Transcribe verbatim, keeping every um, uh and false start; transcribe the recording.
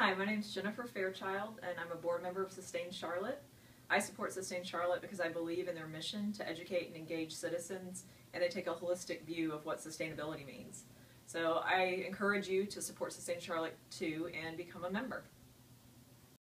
Hi, my name is Jennifer Fairchild, and I'm a board member of Sustain Charlotte. I support Sustain Charlotte because I believe in their mission to educate and engage citizens, and they take a holistic view of what sustainability means. So I encourage you to support Sustain Charlotte too and become a member.